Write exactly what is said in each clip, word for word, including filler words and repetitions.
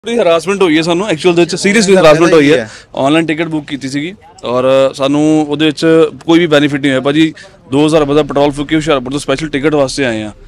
Harassment ਹੋਈ ਹੈ ਸਾਨੂੰ ਐਕਚੁਅਲ ਦੇ ਵਿੱਚ ਸੀਰੀਅਸਲੀ ਹਰਾਸਮੈਂਟ ਹੋਈ ਹੈ। ਆਨਲਾਈਨ ਟਿਕਟ ਬੁੱਕ ਕੀਤੀ ਸੀਗੀ ਔਰ ਸਾਨੂੰ ਉਹਦੇ ਵਿੱਚ ਕੋਈ ਵੀ ਬੈਨੀਫਿਟ ਨਹੀਂ ਹੋਇਆ ਭਾਜੀ। ਦੋ ਹਜ਼ਾਰ ਰੁਪਏ ਦਾ ਪੈਟਰੋਲ ਫੂਕ ਕੇ ਹੁਸ਼ਿਆਰਪੁਰ ਤੋਂ ਸਪੈਸ਼ਲ ਟਿਕਟ ਵਾਸਤੇ ਆਏ ਆ।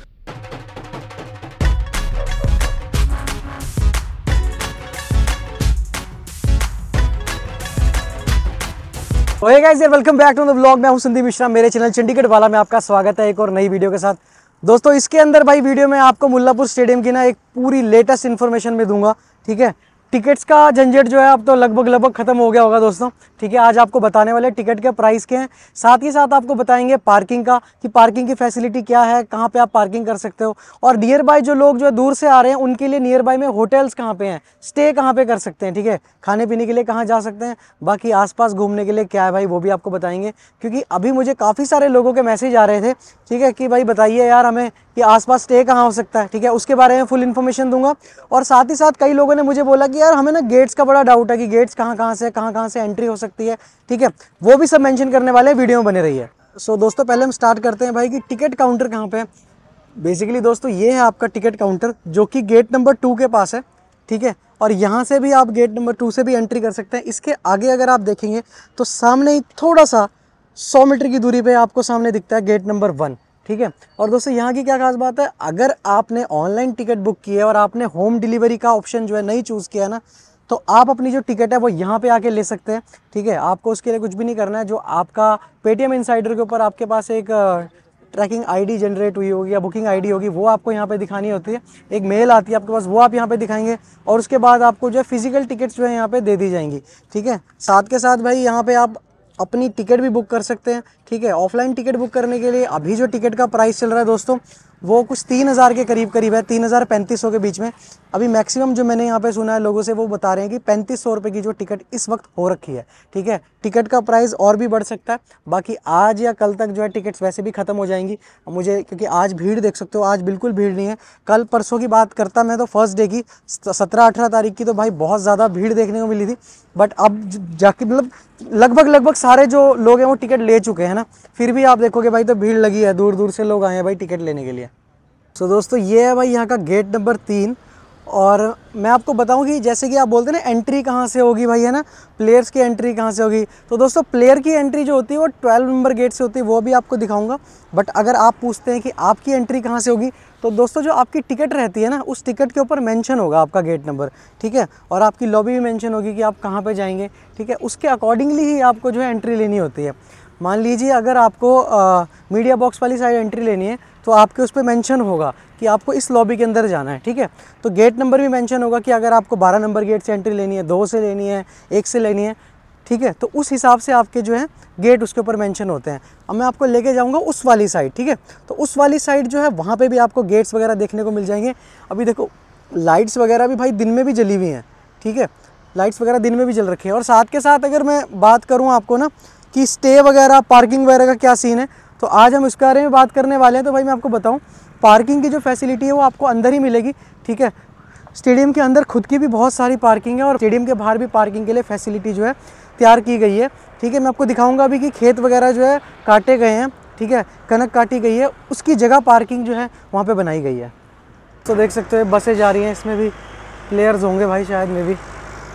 Hey guys, welcome back to the vlog. मैं हूं संदीप मिश्रा, मेरे चैनल चंडीगढ़ वाला में आपका स्वागत है एक और नई वीडियो के साथ। दोस्तों इसके अंदर भाई वीडियो में आपको मुल्लापुर स्टेडियम की ना एक पूरी लेटेस्ट इन्फॉर्मेशन में दूंगा। ठीक है, टिकट्स का झंझट जो है अब तो लगभग लगभग खत्म हो गया होगा दोस्तों। ठीक है, आज आपको बताने वाले टिकट के प्राइस के हैं, साथ ही साथ आपको बताएंगे पार्किंग का कि पार्किंग की फैसिलिटी क्या है, कहाँ पे आप पार्किंग कर सकते हो, और नियर बाय जो लोग जो है दूर से आ रहे हैं उनके लिए नियर बाय में होटल्स कहाँ पे हैं, स्टे कहाँ पे कर सकते हैं। ठीक है, खाने पीने के लिए कहाँ जा सकते हैं, बाकी आसपास घूमने के लिए क्या है भाई वो भी आपको बताएंगे। क्योंकि अभी मुझे काफ़ी सारे लोगों के मैसेज आ रहे थे, ठीक है, कि भाई बताइए यार हमें कि आसपास स्टे कहाँ हो सकता है। ठीक है, उसके बारे में फुल इन्फॉर्मेशन दूंगा। और साथ ही साथ कई लोगों ने मुझे बोला कि यार हमें ना गेट्स का बड़ा डाउट है कि गेट्स कहाँ कहाँ से कहाँ कहाँ से एंट्री हो सकती है। ठीक है, वो भी सब मेंशन करने वाले वीडियो में बने रहिए। सो दोस्तों पहले हम स्टार्ट करते हैं भाई कि टिकट काउंटर कहाँ पे है। बेसिकली दोस्तों ये है आपका टिकट काउंटर जो कि गेट नंबर टू के पास है। ठीक है, और यहाँ से भी आप गेट नंबर टू से भी एंट्री कर सकते हैं। इसके आगे अगर आप देखेंगे तो सामने ही थोड़ा सा सौ मीटर की दूरी पे आपको सामने दिखता है गेट नंबर वन। ठीक है, और दोस्तों यहाँ की क्या खास बात है, अगर आपने ऑनलाइन टिकट बुक की है और आपने होम डिलीवरी का ऑप्शन जो है नहीं चूज़ किया ना, तो आप अपनी जो टिकट है वो यहाँ पे आके ले सकते हैं। ठीक है, आपको उसके लिए कुछ भी नहीं करना है। जो आपका पेटीएम इनसाइडर के ऊपर आपके पास एक ट्रैकिंग आईडी जनरेट हुई होगी या बुकिंग आईडी होगी, वो आपको यहाँ पे दिखानी होती है। एक मेल आती है आपके पास, वो आप यहाँ पे दिखाएंगे और उसके बाद आपको जो है फिजिकल टिकट्स जो है यहाँ पे दे दी जाएंगी। ठीक है, साथ के साथ भाई यहाँ पे आप अपनी टिकट भी बुक कर सकते हैं। ठीक है, ऑफलाइन टिकट बुक करने के लिए अभी जो टिकट का प्राइस चल रहा है दोस्तों वो कुछ तीन हज़ार के करीब करीब है, तीन हज़ार पैंतीस सौ के बीच में। अभी मैक्सिमम जो मैंने यहाँ पे सुना है लोगों से वो बता रहे हैं कि पैंतीस सौ रुपये की जो टिकट इस वक्त हो रखी है। ठीक है, टिकट का प्राइस और भी बढ़ सकता है, बाकी आज या कल तक जो है टिकट्स वैसे भी ख़त्म हो जाएंगी। मुझे क्योंकि आज भीड़ देख सकते हो, आज बिल्कुल भीड़ नहीं है। कल परसों की बात करता मैं तो फर्स्ट डे की सत्रह अठारह तारीख की तो भाई बहुत ज़्यादा भीड़ देखने को मिली थी। बट अब जाके मतलब लगभग लगभग सारे जो लोग हैं वो टिकट ले चुके हैं ना, फिर भी आप देखोगे भाई तो भीड़ लगी है, दूर दूर से लोग आए हैं भाई टिकट लेने के लिए। सो so, दोस्तों ये है भाई यहाँ का गेट नंबर तीन। और मैं आपको बताऊं कि जैसे कि आप बोलते हैं ना एंट्री कहाँ से होगी भाई, है ना, प्लेयर्स की एंट्री कहाँ से होगी, तो दोस्तों प्लेयर की एंट्री जो होती है वो ट्वेल्व नंबर गेट से होती है, वो भी आपको दिखाऊंगा। बट अगर आप पूछते हैं कि आपकी एंट्री कहाँ से होगी, तो दोस्तों जो आपकी टिकट रहती है ना उस टिकट के ऊपर मेंशन होगा आपका गेट नंबर। ठीक है, और आपकी लॉबी भी मेंशन होगी कि आप कहाँ पे जाएंगे। ठीक है, उसके अकॉर्डिंगली ही आपको जो है एंट्री लेनी होती है। मान लीजिए अगर आपको आ, मीडिया बॉक्स वाली साइड एंट्री लेनी है तो आपके उस पर मेंशन होगा कि आपको इस लॉबी के अंदर जाना है। ठीक है, तो गेट नंबर भी मेंशन होगा कि अगर आपको बारह नंबर गेट से एंट्री लेनी है, दो से लेनी है, एक से लेनी है। ठीक है, तो उस हिसाब से आपके जो है गेट उसके ऊपर मेंशन होते हैं। अब मैं आपको लेके जाऊंगा उस वाली साइड। ठीक है, तो उस वाली साइड जो है वहाँ पे भी आपको गेट्स वगैरह देखने को मिल जाएंगे। अभी देखो लाइट्स वगैरह भी भाई दिन में भी जली हुई हैं। ठीक है, लाइट्स वगैरह दिन में भी जल रखी है। और साथ के साथ अगर मैं बात करूँ आपको ना कि स्टे वगैरह पार्किंग वगैरह का क्या सीन है, तो आज हम इसके बारे में बात करने वाले हैं। तो भाई मैं आपको बताऊं पार्किंग की जो फैसिलिटी है वो आपको अंदर ही मिलेगी। ठीक है, स्टेडियम के अंदर खुद की भी बहुत सारी पार्किंग है और स्टेडियम के बाहर भी पार्किंग के लिए फैसिलिटी जो है तैयार की गई है। ठीक है, मैं आपको दिखाऊंगा अभी कि खेत वगैरह जो है काटे गए हैं। ठीक है, कनक काटी गई है, उसकी जगह पार्किंग जो है वहाँ पर बनाई गई है। तो देख सकते हो बसें जा रही हैं, इसमें भी प्लेयर्स होंगे भाई शायद में भी।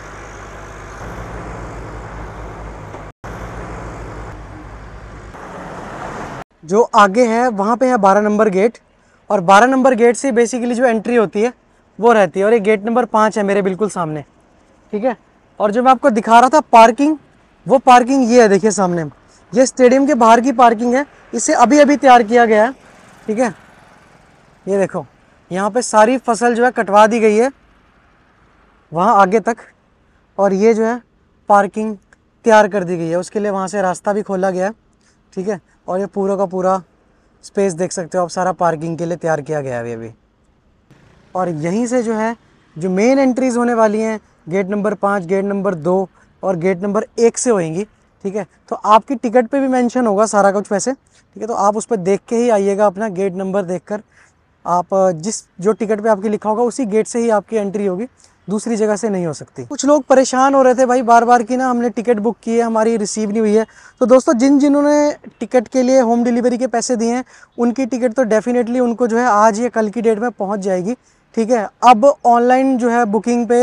जो आगे है वहाँ पे है बारह नंबर गेट, और बारह नंबर गेट से बेसिकली जो एंट्री होती है वो रहती है। और ये गेट नंबर पाँच है मेरे बिल्कुल सामने। ठीक है, और जो मैं आपको दिखा रहा था पार्किंग, वो पार्किंग ये है, देखिए सामने, ये स्टेडियम के बाहर की पार्किंग है। इसे अभी अभी तैयार किया गया है। ठीक है, ये देखो यहाँ पे सारी फसल जो है कटवा दी गई है वहाँ आगे तक, और ये जो है पार्किंग तैयार कर दी गई है, उसके लिए वहाँ से रास्ता भी खोला गया है। ठीक है, और ये पूरा का पूरा स्पेस देख सकते हो आप, सारा पार्किंग के लिए तैयार किया गया है अभी। और यहीं से जो है जो मेन एंट्रीज होने वाली हैं गेट नंबर पाँच, गेट नंबर दो और गेट नंबर एक से होएंगी। ठीक है, तो आपकी टिकट पे भी मेंशन होगा सारा कुछ वैसे। ठीक है, तो आप उस पर देख के ही आइएगा, अपना गेट नंबर देखकर आप जिस जो टिकट पे आपकी लिखा होगा उसी गेट से ही आपकी एंट्री होगी, दूसरी जगह से नहीं हो सकती। कुछ लोग परेशान हो रहे थे भाई बार बार कि ना हमने टिकट बुक की है हमारी रिसीव नहीं हुई है। तो दोस्तों जिन जिन्होंने टिकट के लिए होम डिलीवरी के पैसे दिए हैं उनकी टिकट तो डेफिनेटली उनको जो है आज या कल की डेट में पहुंच जाएगी। ठीक है, अब ऑनलाइन जो है बुकिंग पे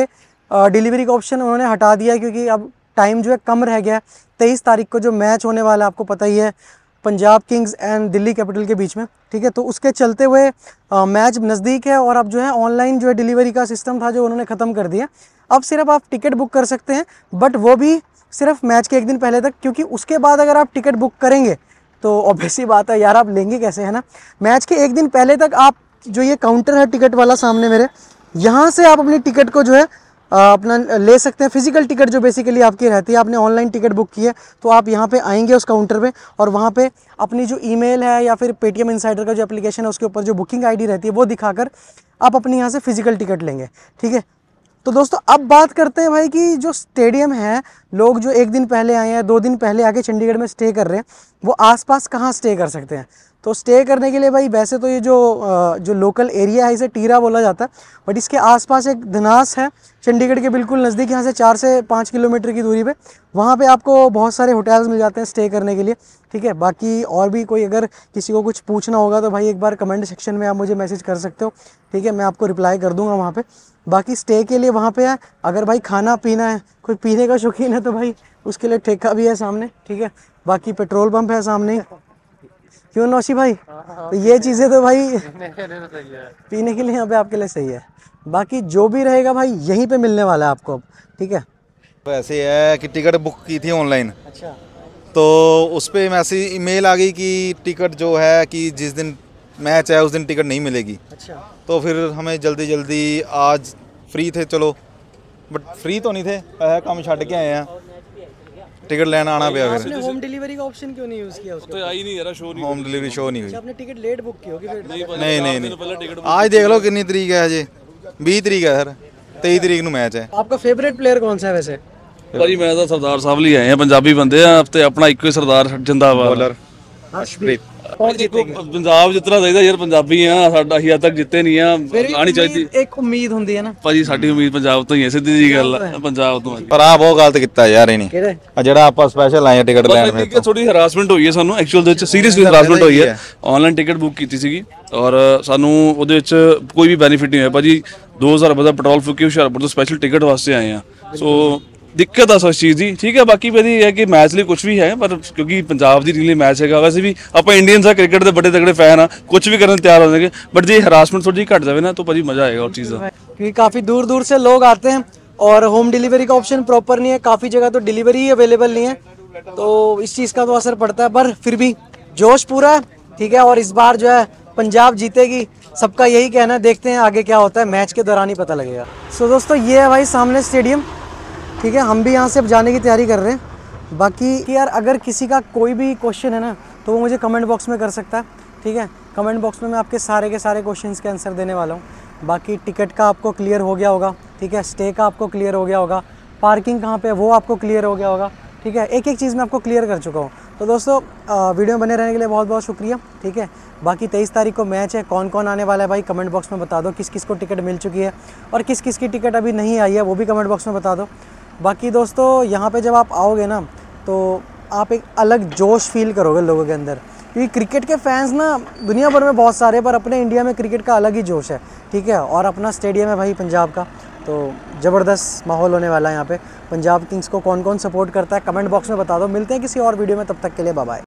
डिलीवरी का ऑप्शन उन्होंने हटा दिया है, क्योंकि अब टाइम जो है कम रह गया है। तेईस तारीख को जो मैच होने वाला है आपको पता ही है, Punjab Kings and Delhi Capital के बीच में, ठीक है। तो उसके चलते हुए आ, मैच नज़दीक है, और अब जो है ऑनलाइन जो है डिलीवरी का सिस्टम था जो उन्होंने ख़त्म कर दिया। अब सिर्फ आप टिकट बुक कर सकते हैं, बट वो भी सिर्फ मैच के एक दिन पहले तक, क्योंकि उसके बाद अगर आप टिकट बुक करेंगे तो ऑब्वियसली बात है यार, आप लेंगे कैसे, है ना। मैच के एक दिन पहले तक आप जो ये काउंटर है टिकट वाला सामने मेरे, यहाँ से आप अपनी टिकट को जो है आ, अपना ले सकते हैं। फिजिकल टिकट जो बेसिकली आपकी रहती है, आपने ऑनलाइन टिकट बुक की है तो आप यहाँ पे आएंगे उस काउंटर पे, और वहाँ पे अपनी जो ईमेल है या फिर पेटीएम इनसाइडर का जो एप्लीकेशन है उसके ऊपर जो बुकिंग आईडी रहती है वो दिखाकर आप अपनी यहाँ से फिजिकल टिकट लेंगे, ठीक है। तो दोस्तों अब बात करते हैं भाई कि जो स्टेडियम है, लोग जो एक दिन पहले आए हैं, दो दिन पहले आके चंडीगढ़ में स्टे कर रहे हैं, वो आसपास कहाँ स्टे कर सकते हैं। तो स्टे करने के लिए भाई वैसे तो ये जो जो लोकल एरिया है इसे टीरा बोला जाता है, बट इसके आसपास एक धनास है चंडीगढ़ के बिल्कुल नज़दीक, यहाँ से चार से पाँच किलोमीटर की दूरी पे, वहाँ पे आपको बहुत सारे होटल्स मिल जाते हैं स्टे करने के लिए, ठीक है। बाकी और भी कोई अगर किसी को कुछ पूछना होगा तो भाई एक बार कमेंट सेक्शन में आप मुझे मैसेज कर सकते हो, ठीक है, मैं आपको रिप्लाई कर दूँगा वहाँ पर। बाकी स्टे के लिए वहाँ पे है, अगर भाई खाना पीना है, कोई पीने का शौकीन है तो भाई उसके लिए ठेका भी है सामने, ठीक है। बाकी पेट्रोल पंप है सामने ही, क्यों नौशी भाई, तो ये चीज़ें तो भाई पीने के लिए यहाँ पे आपके लिए सही है। बाकी जो भी रहेगा भाई यहीं पे मिलने वाला है आपको अब, ठीक है। तो ऐसे है कि टिकट बुक की थी ऑनलाइन, अच्छा, तो उस पर मैसेज ईमेल आ गई कि टिकट जो है कि जिस दिन मैच है उस दिन टिकट नहीं मिलेगी। अच्छा, तो फिर हमें जल्दी जल्दी, आज फ्री थे चलो, बट फ्री तो नहीं थे, पैसा काम छड़ के आए हैं, टिकट लेना आना पिया। फिर आपने होम डिलीवरी का ऑप्शन क्यों नहीं यूज़ किया उसको? तो आई नहीं यार, शो नहीं, होम डिलीवरी शो नहीं हुई। आपने टिकट लेट बुक की होगी फिर? नहीं नहीं नहीं, आज देख लो कितनी तरीक है, अजय बीस तरीक है सर, तेईस तरीक ਨੂੰ मैच है। आपका फेवरेट प्लेयर कौन सा है वैसे? ਭਾਜੀ ਮੈਂ ਤਾਂ ਸਰਦਾਰ ਸਾਹਿਬ ਲਈ ਆਏ ਆ, ਪੰਜਾਬੀ ਬੰਦੇ ਆ ਤੇ ਆਪਣਾ ਇੱਕੋ ਹੀ ਸਰਦਾਰ ਜਿੰਦਾਬਾਦ। बॉलर अर्शप्रीत। कौन जीतेगी? ਪੰਜਾਬ ਜਿੱਤਣਾ ਚਾਹੀਦਾ ਯਾਰ, ਪੰਜਾਬੀ ਆ, ਸਾਡਾ ਅਸੀਂ ਅੱਜ ਤੱਕ ਜਿੱਤੇ ਨਹੀਂ ਆ, फिर ਆਣੀ ਚਾਹੀਦੀ। एक उम्मीद ਹੁੰਦੀ ਹੈ ਨਾ ਭਾਜੀ ਸਾਡੀ ਉਮੀਦ ਪੰਜਾਬ ਤੋਂ ਹੀ ਹੈ, ਸਿੱਧੀ ਜੀ ਗੱਲ ਆ, ਪੰਜਾਬ ਤੋਂ ਆ ਜੀ। ਪਰ ਆ ਬਹੁਤ ਗਲਤ ਕੀਤਾ ਯਾਰ ਇਹਨੇ, ਕਿਹੜੇ? ਆ ਜਿਹੜਾ ਆਪਾਂ ਸਪੈਸ਼ਲ ਆਏ ਟਿਕਟ ਲੈਣ ਫਿਰ ਠੀਕ ਹੈ, ਥੋੜੀ ਹਰਾਸਮੈਂਟ ਹੋਈ ਹੈ ਸਾਨੂੰ, ਐਕਚੁਅਲ ਦੇ ਵਿੱਚ ਸੀਰੀਅਸਲੀ ਹਰਾਸਮੈਂਟ ਹੋਈ ਹੈ। ਆਨਲਾਈਨ ਟਿਕਟ ਬੁੱਕ ਕੀਤੀ ਸੀਗੀ ਔਰ ਸਾਨੂੰ ਉਹਦੇ ਵਿੱਚ ਕੋਈ ਵੀ ਬੈਨੀਫਿਟ ਨਹੀਂ ਹੋਇਆ ਭਾਜੀ। ਦੋ ਹਜ਼ਾਰ ਰੁਪਏ ਦਾ ਪੈਟਰੋਲ ਫੂਕ ਕੇ ਹੁਸ਼ਿਆਰਪੁਰ ਤੋਂ ਸਪੈਸ਼ਲ ਟਿਕਟ ਵਾਸਤੇ ਆਏ ਆ, ਸੋ ਦਿੱਕਤ ਆ ਉਸ ਚੀਜ਼ ਦੀ, ਠੀਕ ਹੈ। ਬਾਕੀ ਭਾਜੀ ਇਹ ਹੈ ਕਿ ਮੈਚ ਲਈ ਕੁਝ ਵੀ ਹੈ, ਪਰ ਕਿਉਂਕਿ ਪੰਜਾਬ ਦੀ ਰੀਲੀ ਮੈਚ ਹੈਗਾ, ਵੈਸੇ ਵੀ ਆਪਾਂ ਇੰਡੀਅਨਸ ਆ, ਕ੍ਰਿਕਟ ਦੇ ਬੜੇ ਤਗੜੇ ਫੈਨ ਆ, ਕੁਝ ਵੀ ਕਰਨ ਤਿਆਰ ਹੋ ਜਾਣਗੇ, ਬਟ ਜੇ ਹਰਾਸਮੈਂਟ थोड़ी ਜਿਹੀ ਘਟ ਜਾਵੇ ਨਾ ਤਾਂ ਭਾਜੀ ਮਜ਼ਾ ਆਏਗਾ और चीज़ का। क्योंकि काफ़ी दूर दूर से लोग आते हैं और होम डिलीवरी का ऑप्शन प्रॉपर नहीं है, काफ़ी जगह तो डिलीवरी ही अवेलेबल नहीं है, तो इस चीज़ का तो असर पड़ता है। पर फिर भी जोश पूरा है, ठीक है। और इस बार जो है पंजाब जीतेगी, सबका यही कहना है, देखते हैं आगे क्या होता है, मैच के दौरान ही पता लगेगा। सो दोस्तों ये है भाई सामने स्टेडियम, ठीक है। हम भी यहाँ से अब जाने की तैयारी कर रहे हैं। बाकी यार अगर किसी का कोई भी क्वेश्चन है ना तो वो मुझे कमेंट बॉक्स में कर सकता है, ठीक है। कमेंट बॉक्स में मैं आपके सारे के सारे क्वेश्चंस के आंसर देने वाला हूँ। बाकी टिकट का आपको क्लियर हो गया होगा, ठीक है, स्टे का आपको क्लियर हो गया होगा, पार्किंग कहाँ पे है वो आपको क्लियर हो गया होगा, ठीक है। एक एक चीज़ मैं आपको क्लियर कर चुका हूँ। तो दोस्तों वीडियो में बने रहने के लिए बहुत बहुत शुक्रिया, ठीक है। बाकी तेईस तारीख को मैच है, कौन कौन आने वाला है भाई कमेंट बॉक्स में बता दो, किस किस को टिकट मिल चुकी है और किस किस की टिकट अभी नहीं आई है वो भी कमेंट बॉक्स में बता दो। बाकी दोस्तों यहाँ पे जब आप आओगे ना तो आप एक अलग जोश फील करोगे लोगों के अंदर, क्योंकि क्रिकेट के फैंस ना दुनिया भर में बहुत सारे, पर अपने इंडिया में क्रिकेट का अलग ही जोश है, ठीक है। और अपना स्टेडियम है भाई पंजाब का, तो ज़बरदस्त माहौल होने वाला है यहाँ पे। पंजाब किंग्स को कौन कौन सपोर्ट करता है कमेंट बॉक्स में बता दो। मिलते हैं किसी और वीडियो में, तब तक के लिए बाय बाय।